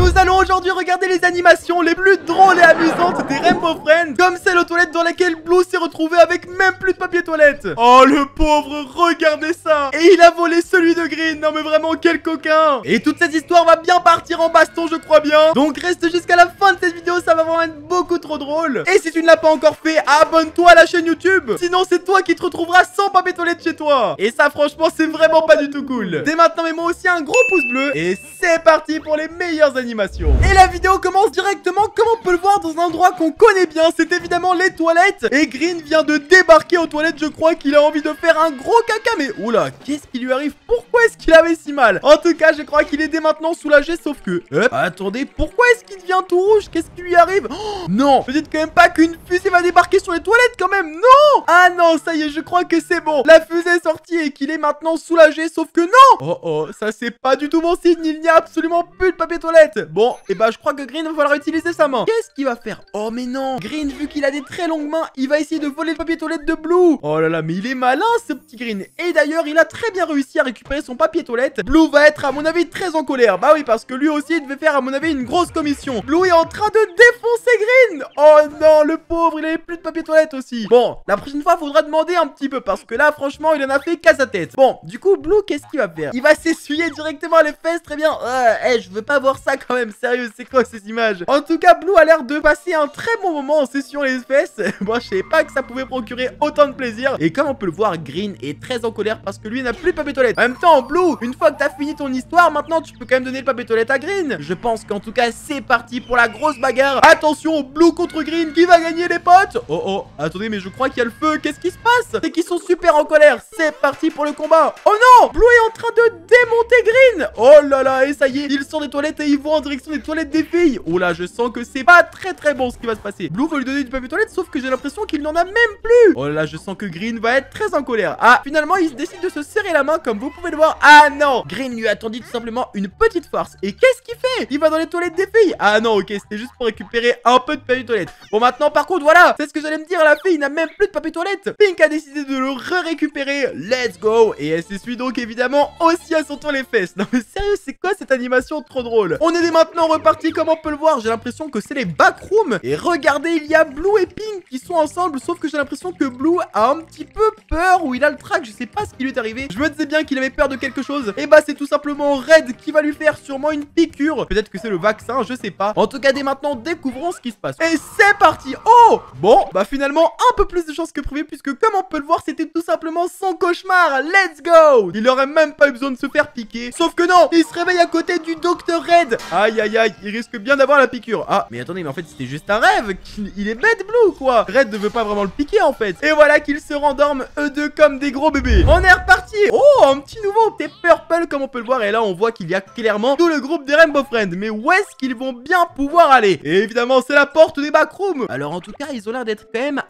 Nous allons aujourd'hui regarder les animations les plus drôles et amusantes des Rainbow Friends, comme celle aux toilettes dans laquelle Blue s'est retrouvé avec même plus de papier toilette. Oh le pauvre, regardez ça. Et il a volé celui de Green. Non mais vraiment quel coquin. Et toute cette histoire va bien partir en baston, je crois bien. Donc reste jusqu'à la fin de cette vidéo, ça va vraiment être beaucoup trop drôle. Et si tu ne l'as pas encore fait, abonne-toi à la chaîne YouTube. Sinon c'est toi qui te retrouveras sans papier toilette chez toi. Et ça franchement c'est vraiment pas du tout cool. Dès maintenant mets-moi aussi un gros pouce bleu. Et c'est parti pour les meilleures animations. Et la vidéo commence directement comme on peut le voir dans un endroit qu'on connaît bien. C'est évidemment les toilettes. Et Green vient de débarquer aux toilettes. Je crois qu'il a envie de faire un gros caca. Mais oula, qu'est-ce qui lui arrive? Pourquoi est-ce qu'il avait si mal? En tout cas je crois qu'il est dès maintenant soulagé. Sauf que, attendez, pourquoi est-ce qu'il devient tout rouge? Qu'est-ce qui lui arrive? Oh, non, me dites quand même pas qu'une fusée va débarquer sur les toilettes quand même. Non. Ah non, ça y est, je crois que c'est bon. La fusée est sortie et qu'il est maintenant soulagé. Sauf que non. Oh, ça c'est pas du tout bon signe. Il n'y a absolument plus de papier toilette. Bon, et bah je crois que Green va falloir utiliser sa main. Qu'est-ce qu'il va faire? Oh mais non, Green, vu qu'il a des très longues mains, il va essayer de voler le papier toilette de Blue. Oh là là, mais il est malin ce petit Green. Et d'ailleurs, il a très bien réussi à récupérer son papier toilette. Blue va être à mon avis très en colère. Bah oui, parce que lui aussi il devait faire à mon avis une grosse commission. Blue est en train de défoncer Green. Oh non, le pauvre, il avait plus de papier toilette aussi. Bon, la prochaine fois faudra demander un petit peu, parce que là franchement il en a fait qu'à sa tête. Bon, du coup Blue, qu'est-ce qu'il va faire? Il va s'essuyer directement les fesses. Très bien. Je veux pas voir ça quand même. Sérieux, c'est quoi ces images? En tout cas, Blue a l'air de passer un très bon moment en s'essuyant les fesses. Moi je savais pas que ça pouvait procurer autant de plaisir. Et comme on peut le voir, Green est très en colère parce que lui n'a plus de papier toilette. En même temps, Blue, une fois que t'as fini ton histoire, maintenant tu peux quand même donner le papier toilette à Green. Je pense qu'en tout cas c'est parti pour la grosse bagarre. Attention, Blue contre Green, qui va gagner les potes? Oh, attendez, mais je crois qu'il y a le feu. Qu'est-ce qui se passe? C'est qu'ils sont super en colère. C'est parti pour le combat. Oh non, Blue est en train de démonter Green. Oh là là, et ça y est, ils sortent des toilettes et ils vont en direction des toilettes des filles. Oh là, je sens que c'est pas très bon ce qui va se passer. Blue veut lui donner du papier toilette, sauf que j'ai l'impression qu'il n'en a même plus. Oh là là, je sens que Green va être très en colère. Ah, finalement il décide de se serrer la main comme vous pouvez le voir. Ah non, Green lui a tendu tout simplement une petite farce. Et qu'est-ce qu'il fait? Il va dans les toilettes des filles. Ah non, ok, c'était juste pour récupérer un peu de papier toilette. Bon, maintenant par contre voilà, c'est ce que j'allais me dire, la fille n'a même plus de papier toilette. Pink a décidé de le récupérer. Let's go. Et elle s'essuie donc évidemment aussi à son tour les fesses. Non mais sérieux, c'est quoi cette animation trop drôle? On est dès maintenant reparti comme on peut le voir. J'ai l'impression que c'est les backrooms. Et regardez, il y a Blue et Pink qui sont ensemble. Sauf que j'ai l'impression que Blue a un petit peu peur, ou il a le trac, je sais pas ce qui lui est arrivé. Je me disais bien qu'il avait peur de quelque chose. Et bah c'est tout simplement Red qui va lui faire sûrement une piqûre. Peut-être que c'est le vaccin, je sais pas. En tout cas dès maintenant découvrons ce qui se passe. Et c'est parti. Oh bon, bah finalement un peu plus de chance que prévu, puisque comme on peut le voir c'était tout simplement son cauchemar. Let's go. Il aurait même pas eu besoin de se faire piquer. Sauf que non, il se réveille à côté du docteur Red. Aïe aïe aïe, il risque bien d'avoir la piqûre. Ah mais attendez, mais en fait c'était juste un rêve. Il est bête Blue quoi. Red ne veut pas vraiment le piquer en fait. Et voilà qu'ils se rendorment eux deux comme des gros bébés. On est reparti. Oh, un petit nouveau, c'est Purple comme on peut le voir. Et là on voit qu'il y a clairement tout le groupe des Rainbow Friends. Mais où est-ce qu'ils vont bien pouvoir aller? Et évidemment c'est la porte des backrooms. Alors en tout cas ils ont l'air d'être quand même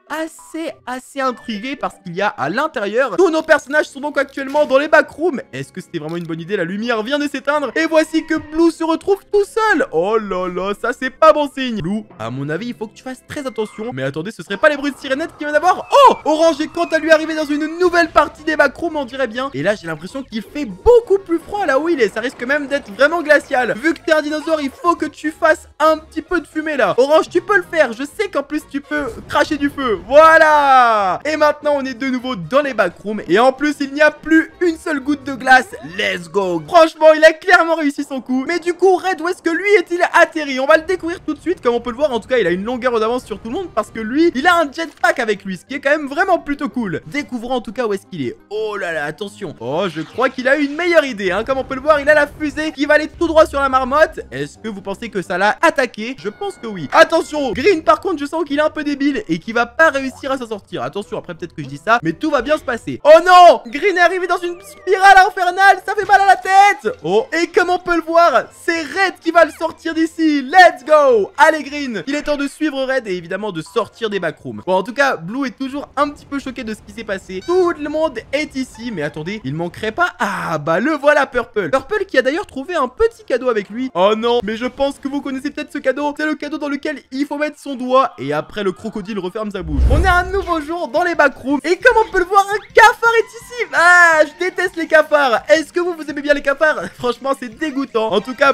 assez intrigués, parce qu'il y a à l'intérieur, tous nos personnages sont donc actuellement dans les backrooms. Est-ce que c'était vraiment une bonne idée? La lumière vient de s'éteindre et voici que Blue se retrouve tout seul. Oh là là, ça c'est pas bon signe. Blue, à mon avis il faut que tu fasses très attention. Mais attendez, ce serait pas les bruits de sirénette qui viennent d'avoir? Oh, Orange est quant à lui arrivé dans une nouvelle partie des backrooms, on dirait bien. Et là j'ai l'impression qu'il fait beaucoup plus froid là où il est. Ça risque même d'être vraiment glacial. Vu que t'es un dinosaure, il faut que tu fasses un petit peu de fumée là. Orange, tu peux le faire. Je sais qu'en plus tu peux cracher du feu. Voilà. Et maintenant on est de nouveau dans les backrooms. Et en plus il n'y a plus une seule goutte de glace. Let's go. Franchement il a clairement réussi son coup. Mais du coup Red, où est-ce que lui est-il atterri? On va le découvrir tout de suite. Comme on peut le voir, en tout cas il a une longueur d'avance sur tout le monde, parce que lui il a un jetpack avec lui, ce qui est quand même vraiment plutôt cool. Découvrons en tout cas où est-ce qu'il est. Oh là là, attention. Oh, je crois qu'il a eu une meilleure idée hein. Comme on peut le voir, il a la fusée qui va aller tout droit sur la marmotte. Est-ce que vous pensez que ça l'a attaqué? Je pense que oui. Attention, Green par contre je sens qu'il est un peu débile et qu'il va pas réussir à s'en sortir. Attention, après peut-être que je dis ça, mais tout va bien se passer. Oh non, Green est arrivé dans une spirale infernale. Ça fait mal à la tête. Oh, et comme on peut le voir, c'est Red qui va le sortir d'ici. Let's go. Allez Green, il est temps de suivre Red et évidemment de sortir des backrooms. Bon, en tout cas Blue est toujours un petit peu choqué de ce qui s'est passé. Tout le monde est ici. Mais attendez, il manquerait pas... Ah bah le voilà Purple. Purple qui a d'ailleurs trouvé un petit cadeau avec lui. Oh non, mais je pense que vous connaissez peut-être ce cadeau. C'est le cadeau dans lequel il faut mettre son doigt et après le crocodile referme sa bouche. On est un nouveau jour dans les backrooms et comme on peut le voir, un cafard est ici. Ah, je déteste les cafards. Est-ce que vous aimez bien les cafards? Franchement c'est dégoûtant. En tout cas Blue, je crois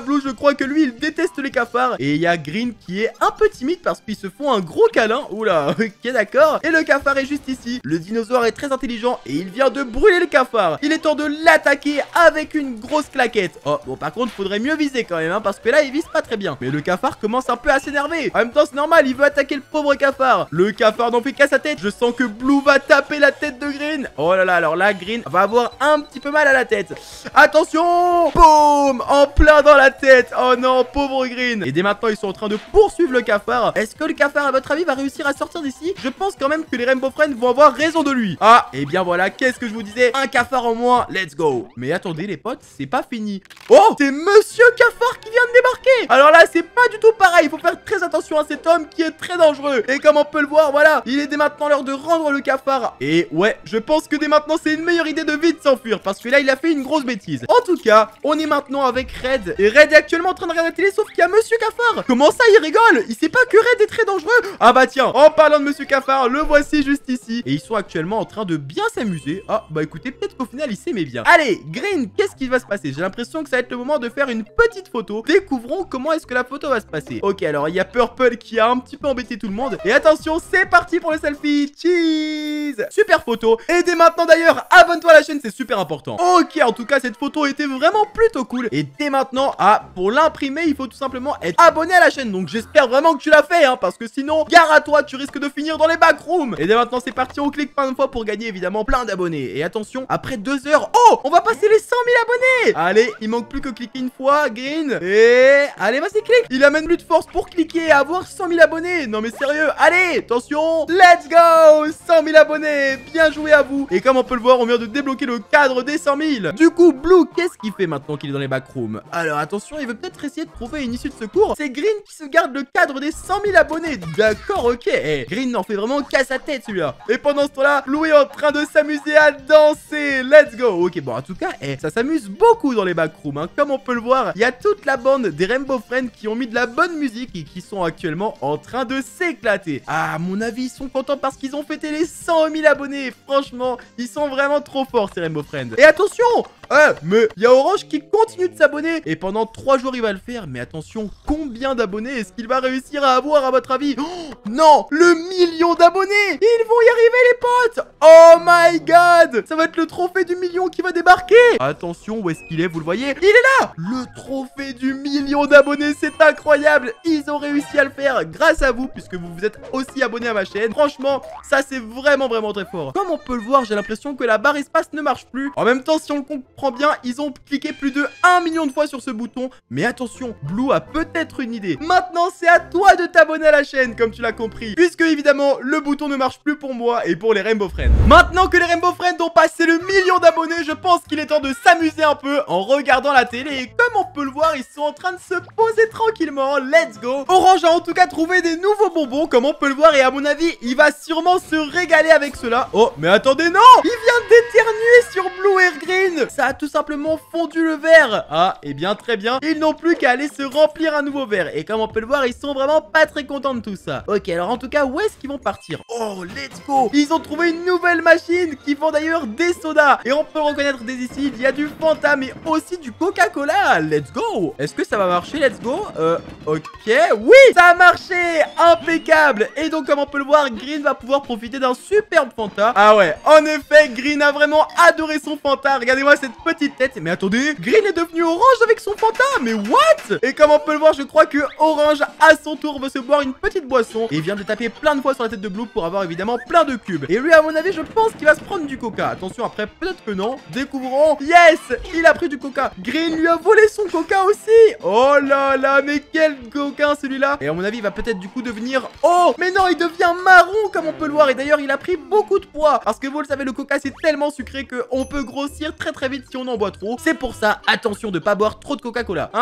voit que lui, il déteste les cafards. Et il y a Green qui est un peu timide parce qu'ils se font un gros câlin. Oula, ok, d'accord. Et le cafard est juste ici. Le dinosaure est très intelligent et il vient de brûler le cafard. Il est temps de l'attaquer avec une grosse claquette. Oh, bon, par contre, faudrait mieux viser quand même, hein, parce que là, il vise pas très bien. Mais le cafard commence un peu à s'énerver. En même temps, c'est normal, il veut attaquer le pauvre cafard. Le cafard n'en fait qu'à sa tête. Je sens que Blue va taper la tête de Green. Oh là là, alors là, Green va avoir un petit peu mal à la tête. Attention! Boum! En plein dans la tête. Oh non, pauvre Green. Et dès maintenant, ils sont en train de poursuivre le cafard. Est-ce que le cafard, à votre avis, va réussir à sortir d'ici? Je pense quand même que les Rainbow Friends vont avoir raison de lui. Ah, et bien voilà, qu'est-ce que je vous disais? Un cafard en moins, let's go. Mais attendez les potes, c'est pas fini. Oh, c'est Monsieur Cafard qui vient de débarquer. Alors là, c'est pas du tout pareil. Il faut faire très attention à cet homme qui est très dangereux. Et comme on peut le voir, voilà, il est dès maintenant l'heure de rendre le cafard. Et ouais, je pense que dès maintenant, c'est une meilleure idée de vite s'enfuir parce que là, il a fait une grosse bêtise. En tout cas, on est maintenant avec Red. Et Red est actuellement en train de regarder la télé, sauf qu'il y a Monsieur Cafard. Comment ça, il rigole? Il sait pas que Red est très dangereux? Ah bah tiens, en parlant de Monsieur Cafard, le voici juste ici. Et ils sont actuellement en train de bien s'amuser. Ah bah écoutez, peut-être qu'au final, il s'aimait bien. Allez, Green, qu'est-ce qui va se passer? J'ai l'impression que ça va être le moment de faire une petite photo. Découvrons comment est-ce que la photo va se passer. Ok, alors il y a Purple qui a un petit peu embêté tout le monde. Et attention, c'est parti pour le selfie. Cheese! Super photo. Et dès maintenant d'ailleurs, abonne-toi à la chaîne, c'est super important. Ok, en tout cas, cette photo était vraiment plutôt cool. Et dès maintenant, pour l'imprimer, il faut tout simplement être abonné à la chaîne. Donc j'espère vraiment que tu l'as fait, hein, parce que sinon, gare à toi, tu risques de finir dans les backrooms. Et dès maintenant, c'est parti, on clique plein de fois pour gagner évidemment plein d'abonnés. Et attention, après 2 heures, oh, on va passer les 100 000 abonnés. Allez, il manque plus que cliquer une fois, Green. Et allez, vas-y, clique. Il a même plus de force pour cliquer et avoir 100 000 abonnés. Non mais sérieux, allez, attention, let's go, 100 000 abonnés. Bien joué à vous. Et comme on peut le voir, on vient de débloquer le cadre des 100 000. Du coup, Blue, qu'est-ce qu'il fait maintenant qu'il est dans les backrooms? Alors attention, il veut peut-être essayer de trouver une issue de secours. C'est Green qui se garde le cadre des 100 000 abonnés. D'accord, ok. Green n'en fait vraiment qu'à sa tête celui-là. Et pendant ce temps-là, Blue est en train de s'amuser à danser. Let's go. Ok, bon, en tout cas, ça s'amuse beaucoup dans les backrooms, hein. Comme on peut le voir, il y a toute la bande des Rainbow Friends qui ont mis de la bonne musique et qui sont actuellement en train de s'éclater. Ah, à mon avis, ils sont contents parce qu'ils ont fêté les 100 000 abonnés. Franchement, ils sont vraiment trop forts, ces Rainbow Friends. Et attention, mais il y a Orange qui continue de s'abonner. Et pendant 3 jours, il va le faire. Mais attention, combien d'abonnés est-ce qu'il va réussir à avoir à votre avis? Oh, non, le 1 000 000 d'abonnés. Ils vont y arriver, les potes. Oh my god, ça va être le trophée du million qui va débarquer. Attention, où est-ce qu'il est? Vous le voyez? Il est là. Le trophée du 1 000 000 d'abonnés, c'est incroyable. Ils ont réussi à le faire grâce à vous, puisque vous vous êtes aussi abonné à ma chaîne. Franchement, ça c'est vraiment très fort. Comme on peut le voir, j'ai l'impression que la barre espace ne marche plus. En même temps, si on le comprend bien, ils ont cliqué plus de 1 million de fois sur ce bouton. Mais attention, Blue a peut-être une idée. Maintenant, c'est à toi de t'abonner à la chaîne, comme tu l'as compris. Puisque évidemment, le bouton ne marche plus pour moi et pour les Rainbow Friends. Maintenant que les Rainbow Friends ont passé le 1 million d'abonnés, je pense qu'il est temps de s'amuser un peu en regardant la télé. Et comme on peut le voir, ils sont en train de se poser tranquillement. Let's go. Orange a en tout cas trouvé des nouveaux bonbons, comme on peut le voir. Et à mon avis, il va sûrement se régaler avec cela. Oh, mais attendez, non! Il vient d'éternuer sur Blue et Green. Ça a tout simplement fondu le verre. Ah, et bien très bien. Ils n'ont plus qu'à aller se remplir un nouveau verre. Et comme on peut le voir, ils sont vraiment pas très contents de tout ça. Ok, alors en tout cas, où est-ce qu'ils vont partir? Oh, let's go. Ils ont trouvé une nouvelle machine qui font d'ailleurs des sodas. Et on peut reconnaître dès ici, il y a du Fanta, mais aussi du Coca-Cola. Let's go. Est-ce que ça va marcher? Let's go. Ok, oui, ça a marché. Impeccable. Et donc, comme on peut le voir, Green va pouvoir profiter d'un superbe Fanta. Ah ouais, en effet, Green a vraiment adoré son Fanta. Regardez-moi cette petite tête. Mais attendez, Green est devenu orange avec son Fanta. Mais what? Et comme on peut le voir, je crois que Orange, à son tour, veut se boire une petite boisson. Et vient de taper plein de fois sur la tête de Blue pour avoir évidemment plein de cubes. Et lui, à mon avis, je pense qu'il va se prendre du coca. Attention, après, peut-être que non. Découvrons. Yes, il a pris du coca. Green lui a volé son coca aussi. Oh là là, mais quel coquin celui-là. Et à mon avis, il va peut-être du coup devenir... Oh, mais non, il devient marron comme on peut le voir. Et d'ailleurs, il a pris beaucoup de poids. Parce que vous le savez, le coca, c'est tellement sucré qu'on peut grossir très vite si on en boit trop. C'est pour ça, attention de pas boire trop de Coca-Cola.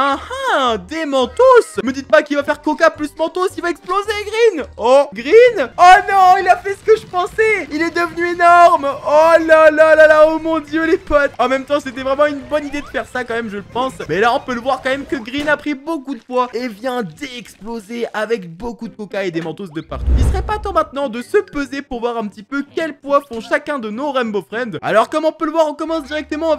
Des mentos. Me dites pas qu'il va faire coca plus mentos, il va exploser, Green. Oh, Green. Oh non, il a fait ce que je pensais. Il est devenu énorme. Oh là là là là, oh mon dieu, les potes. En même temps, c'était vraiment une bonne idée de faire ça quand même, je le pense. Mais là, on peut le voir quand même que Green a pris beaucoup de poids et vient d'exploser avec beaucoup de coca et des mentos de partout. Il serait pas temps maintenant de se peser pour voir un petit peu quel poids font chacun de nos Rainbow Friends. Alors, comme on peut le voir, on commence directement avec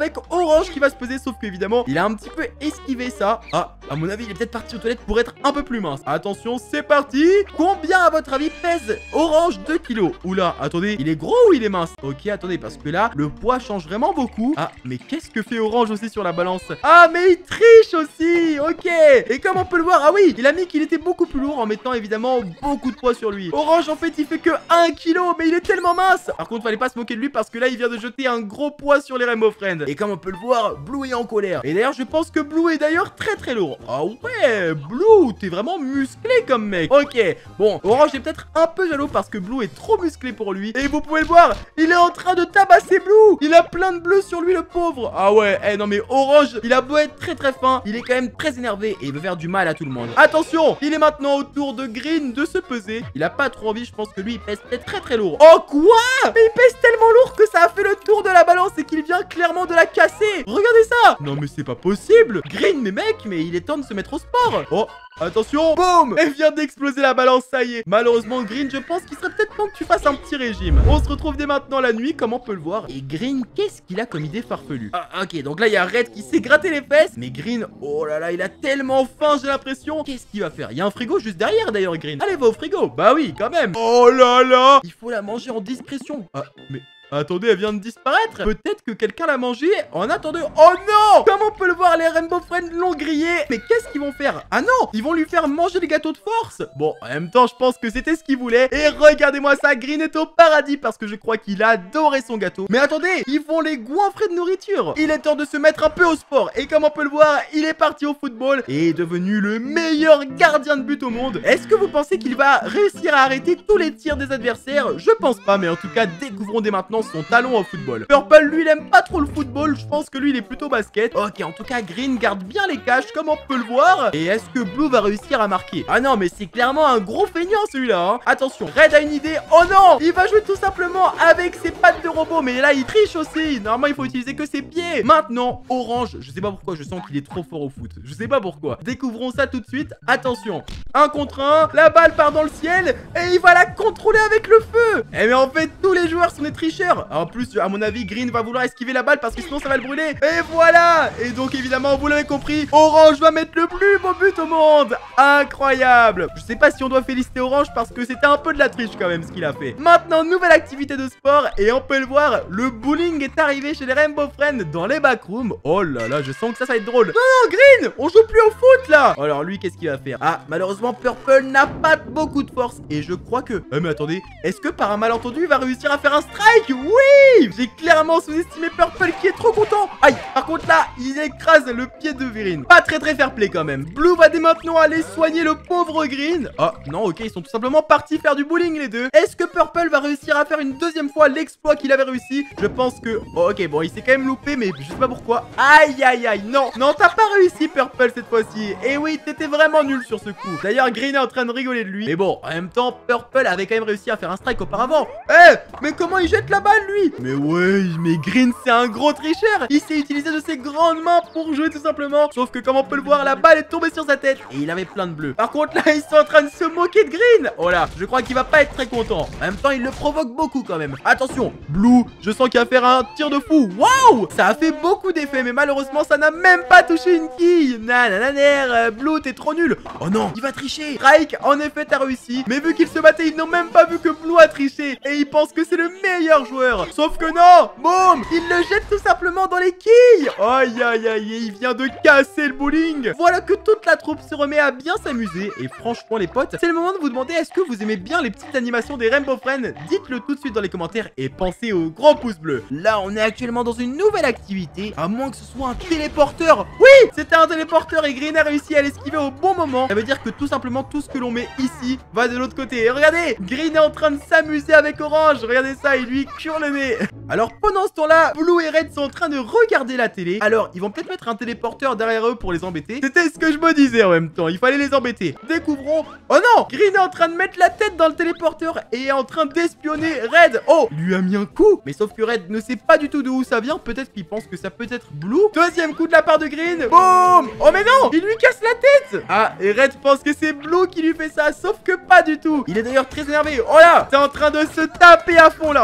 avec Orange qui va se peser. Sauf qu'évidemment, il a un petit peu esquivé ça. Ah, à mon avis, il est peut-être parti aux toilettes pour être un peu plus mince. Attention, c'est parti. Combien, à votre avis, pèse Orange 2 kilos? Oula, attendez, il est gros ou il est mince? Ok, attendez, parce que là, le poids change vraiment beaucoup. Ah, mais qu'est-ce que fait Orange aussi sur la balance? Ah, mais il triche aussi. Ok. Et comme on peut le voir, ah oui, il a mis qu'il était beaucoup plus lourd en mettant évidemment beaucoup de poids sur lui. Orange, en fait, il fait que 1 kilo, mais il est tellement mince. Par contre, fallait pas se moquer de lui parce que là, il vient de jeter un gros poids sur les Rainbow Friends. Et comme on peut le voir, Blue est en colère. Et d'ailleurs, je pense que Blue est d'ailleurs très très lourd. Ah ouais, Blue, t'es vraiment musclé comme mec. Ok, bon, Orange est peut-être un peu jaloux parce que Blue est trop musclé pour lui. Et vous pouvez le voir, il est en train de tabasser Blue. Il a plein de bleu sur lui, le pauvre. Ah ouais, non mais Orange, il a beau être très très fin, il est quand même très énervé et il veut faire du mal à tout le monde. Attention, il est maintenant au tour de Green de se peser. Il a pas trop envie, je pense que lui, il pèse peut-être très très lourd. Oh quoi? Mais il pèse tellement lourd que ça a fait le tour de la balance et qu'il vient clairement de la casser. Regardez ça. Non mais c'est pas possible. Green, mais mec, mais il est temps de se mettre au sport. Oh, attention, boum. Elle vient d'exploser la balance, ça y est. Malheureusement, Green, je pense qu'il serait peut-être temps que tu fasses un petit régime. On se retrouve dès maintenant la nuit, comme on peut le voir. Et Green, qu'est-ce qu'il a comme idée farfelue? Ah, ok, donc là, il y a Red qui s'est gratté les fesses. Mais Green, oh là là, il a tellement faim, j'ai l'impression. Qu'est-ce qu'il va faire? Il y a un frigo juste derrière, d'ailleurs, Green. Allez, va au frigo. Bah oui, quand même. Oh là là. Il faut la manger en discrétion. Ah, mais... attendez, elle vient de disparaître. Peut-être que quelqu'un l'a mangée en attendant. Oh non! Comme on peut le voir, les Rainbow Friends l'ont grillé. Mais qu'est-ce qu'ils vont faire? Ah non! Ils vont lui faire manger des gâteaux de force. Bon, en même temps, je pense que c'était ce qu'il voulait. Et regardez-moi ça, Green est au paradis parce que je crois qu'il a adoré son gâteau. Mais attendez, ils vont les goinfrer de nourriture. Il est temps de se mettre un peu au sport. Et comme on peut le voir, il est parti au football et est devenu le meilleur gardien de but au monde. Est-ce que vous pensez qu'il va réussir à arrêter tous les tirs des adversaires? Je pense pas, mais en tout cas, découvrons dès maintenant son talon au football. Purple, lui, il aime pas trop le football. Je pense que lui, il est plutôt basket. Ok, en tout cas, Green garde bien les caches, comme on peut le voir. Et est-ce que Blue va réussir à marquer? Ah non, mais c'est clairement un gros feignant, celui-là, hein. Attention, Red a une idée. Oh non! Il va jouer tout simplement avec ses pattes de robot. Mais là, il triche aussi. Normalement, il faut utiliser que ses pieds. Maintenant, Orange, je sais pas pourquoi, je sens qu'il est trop fort au foot. Je sais pas pourquoi. Découvrons ça tout de suite. Attention, 1 contre 1. La balle part dans le ciel. Et il va la contrôler avec le feu. Eh mais en fait, tous les joueurs sont des tricheurs. En plus, à mon avis, Green va vouloir esquiver la balle parce que sinon ça va le brûler. Et voilà. Et donc évidemment, vous l'avez compris, Orange va mettre le plus beau but au monde. Incroyable. Je sais pas si on doit féliciter Orange parce que c'était un peu de la triche quand même ce qu'il a fait. Maintenant, nouvelle activité de sport. Et on peut le voir, le bowling est arrivé chez les Rainbow Friends dans les backrooms. Oh là là, je sens que ça va être drôle. Non, non, Green, on joue plus au foot là. Alors lui, qu'est-ce qu'il va faire? Ah, malheureusement, Purple n'a pas beaucoup de force. Et je crois que... mais attendez, est-ce que par un malentendu, il va réussir à faire un strike? Oui. J'ai clairement sous-estimé Purple qui est trop content. Aïe, par contre là, il écrase le pied de Green. Pas très fair play quand même. Blue va dès maintenant aller soigner le pauvre Green. Ah non, ok, ils sont tout simplement partis faire du bowling les deux. Est-ce que Purple va réussir à faire une deuxième fois l'exploit qu'il avait réussi? Je pense que... oh, ok, bon, il s'est quand même loupé, mais je sais pas pourquoi. Aïe, aïe, aïe, non, non, t'as pas réussi Purple cette fois-ci. Et oui, t'étais vraiment nul sur ce coup. D'ailleurs, Green est en train de rigoler de lui. Mais bon, en même temps, Purple avait quand même réussi à faire un strike auparavant. Eh, mais comment il jette la balle lui? Mais ouais, mais Green c'est un gros tricheur. Il s'est utilisé de ses grandes mains pour jouer tout simplement. Sauf que comme on peut le voir, la balle est tombée sur sa tête et il avait plein de bleu. Par contre là, ils sont en train de se moquer de Green. Oh là, je crois qu'il va pas être très content. En même temps, il le provoque beaucoup quand même. Attention, Blue, je sens qu'il va faire un tir de fou. Waouh, ça a fait beaucoup d'effets, mais malheureusement, ça n'a même pas touché une quille. Nanananer, Blue, t'es trop nul. Oh non, il va tricher. Strike, en effet, t'as réussi. Mais vu qu'ils se battaient, ils n'ont même pas vu que Blue a triché. Et ils pensent que c'est le meilleur joueur. Sauf que non, boum, il le jette tout simplement dans les quilles. Aïe, aïe, aïe, il vient de casser le bowling. Voilà que toute la troupe se remet à bien s'amuser. Et franchement, les potes, c'est le moment de vous demander est-ce que vous aimez bien les petites animations des Rainbow Friends? Dites-le tout de suite dans les commentaires et pensez au gros pouce bleu. Là, on est actuellement dans une nouvelle activité, à moins que ce soit un téléporteur. Oui, c'était un téléporteur et Green a réussi à l'esquiver au bon moment. Ça veut dire que tout simplement, tout ce que l'on met ici va de l'autre côté. Et regardez, Green est en train de s'amuser avec Orange. Regardez ça, il lui cure le nez. Alors, pendant ce temps-là, Blue et Red sont en train de regarder la télé. Alors, ils vont peut-être mettre un téléporteur derrière eux pour les embêter. C'était ce que je me disais en même temps. Il fallait les embêter. Découvrons... oh non! Green est en train de mettre la tête dans le téléporteur et est en train d'espionner Red. Oh! Il lui a mis un coup. Mais sauf que Red ne sait pas du tout d'où ça vient. Peut-être qu'il pense que ça peut être Blue. Deuxième coup de la part de Green. Boum! Oh mais non! Il lui casse la tête! Ah, et Red pense que c'est Blue qui lui fait ça. Sauf que pas du tout. Il est d'ailleurs très énervé. Oh là! C'est en train de se taper à fond là. En même temps,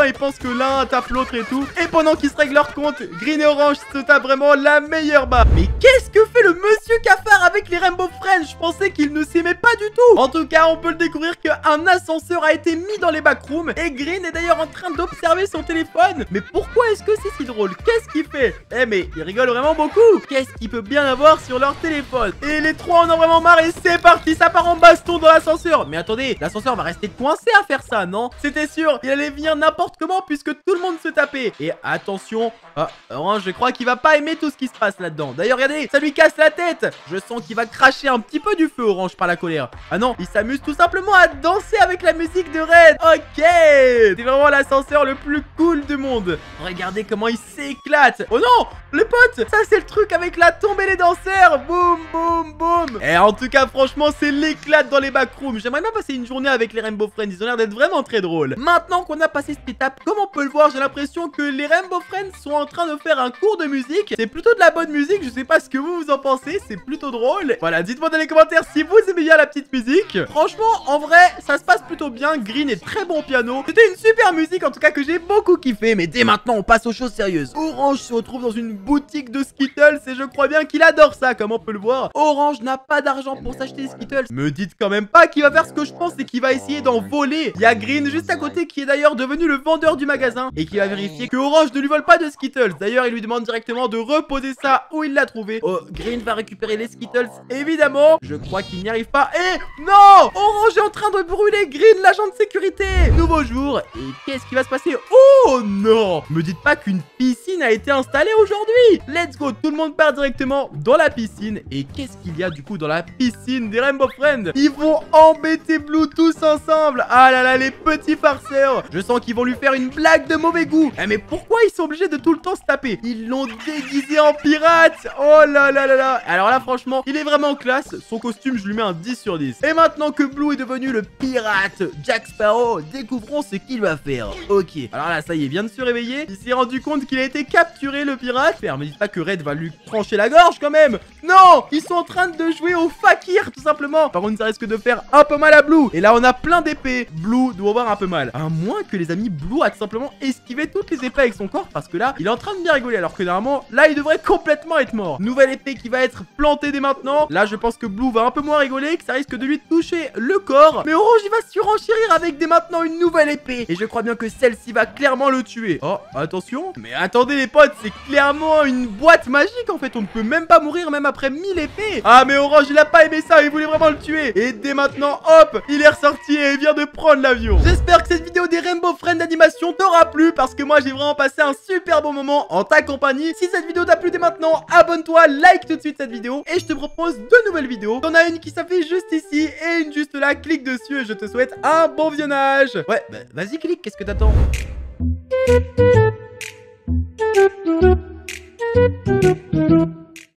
ils pensent que l'un tape l'autre et tout. Et pendant qu'ils se règlent leur compte, Green et Orange se tapent vraiment la meilleure barre. Mais qu'est-ce que fait le monsieur cafard avec les Rainbow Friends? Je pensais qu'il ne s'aimait pas du tout. En tout cas, on peut le découvrir qu'un ascenseur a été mis dans les backrooms. Et Green est d'ailleurs en train d'observer son téléphone. Mais pourquoi est-ce que c'est si drôle? Qu'est-ce qu'il fait? Eh mais il rigole vraiment beaucoup. Qu'est-ce qu'il peut bien avoir sur leur téléphone? Et les trois en ont vraiment marre et c'est parti, ça part en baston dans l'ascenseur. Mais attendez, l'ascenseur va rester coincé à faire ça, non? C'était sûr, il allait venir n'importe comment puisque tout le monde se tapait. Et attention, Orange, je crois qu'il va pas aimer tout ce qui se passe là-dedans. D'ailleurs, regardez, ça lui casse la tête. Je sens qu'il va cracher un petit peu du feu, Orange, par la colère. Ah non, il s'amuse tout simplement à danser avec la musique de Red. Ok, c'est vraiment l'ascenseur le plus cool du monde. Regardez comment il s'éclate. Oh non, les potes, ça c'est le truc avec la tombée des danseurs. Boum, boum, boum. Et en tout cas, franchement, c'est l'éclate dans les backrooms. J'aimerais bien passer une journée avec les Rainbow Friends. Ils ont l'air d'être vraiment très drôles. Maintenant qu'on a passé cette étape, comme on peut le voir, j'ai l'impression que les Rainbow Friends sont en train de faire un cours de musique. C'est plutôt de la bonne musique. Je sais pas ce que vous en pensez. C'est plutôt drôle. Voilà, dites-moi dans les commentaires si vous aimez bien la petite musique. Franchement, en vrai, ça se passe plutôt bien. Green est très bon au piano. C'était une super musique, en tout cas, que j'ai beaucoup kiffé. Mais dès maintenant, on passe aux choses sérieuses. Orange se retrouve dans une boutique de Skittles et je crois bien qu'il adore ça, comme on peut le voir. Orange n'a pas d'argent pour s'acheter des Skittles. Me dites quand même pas qu'il va faire ce que je pense et qu'il va essayer d'en voler. Il y a Green juste à côté qui est d'ailleurs devenu le vendeur du magasin et qui va vérifier que Orange ne lui vole pas de Skittles. D'ailleurs, il lui demande directement de reposer ça où il l'a trouvé. Oh, Green va récupérer les Skittles, évidemment. Je crois qu'il n'y arrive pas. Et non, Orange est en train de brûler Green, l'agent de sécurité. Nouveau jour. Et qu'est-ce qui va se passer? Oh non, me dites pas qu'une piscine a été installée aujourd'hui. Let's go, tout le monde part directement dans la piscine. Et qu'est-ce qu'il y a du coup dans la piscine des Rainbow Friends? Ils vont embêter Blue tous ensemble. Ah là là, les petits farceurs. Je sens qu'ils vont lui faire une blague de mauvais goût. Eh mais pourquoi ils sont obligés de tout le temps se taper? Ils l'ont déguisé en pirate. Oh là là là là. Alors là, franchement, il est vraiment classe. Son costume, je lui mets un 10 sur 10. Et maintenant que Blue est devenu le pirate Jack Sparrow, découvrons ce qu'il va faire. Ok, alors là, ça y est, il vient de se réveiller. Il s'est rendu compte qu'il a été capturé, le pirate. Mais me dites pas que Red va lui trancher la gorge quand même. Non, ils sont en train de jouer au fakir, tout simplement. Par contre, ça risque de faire un peu mal à Blue. Et là, on a plein d'épées. Blue doit avoir un peu mal. À moins que les amis, Blue a tout simplement esquivé toutes les épées avec son corps. Parce que là, il est en train de bien rigoler. Alors que normalement, là, il devrait complètement être mort. Nouvelle épée qui va être plantée dès maintenant. Là, je pense que Blue va un peu moins rigoler. Que ça risque de lui toucher le corps. Mais Orange, il va surenchérir avec dès maintenant une nouvelle épée. Et je crois bien que celle-ci va clairement le tuer. Oh, attention. Mais attendez, les potes, c'est clairement une boîte magique en fait. On ne peut même pas mourir même après 1000 épées. Ah, mais Orange, il a pas aimé ça. Il voulait vraiment le tuer. Et dès maintenant, hop, il est ressorti et il vient de prendre l'avion. J'espère que cette vidéo des Rainbow Friends d'animation t'aura plu parce que moi, j'ai vraiment passé un super bon moment en ta compagnie. Si cette vidéo t'a plu dès maintenant, abonne-toi, like tout de suite cette vidéo et je te propose deux nouvelles vidéos. T'en as une qui s'affiche juste ici et une juste là. Clique dessus et je te souhaite un bon visionnage. Ouais, bah, vas-y, clique. Qu'est-ce que t'attends?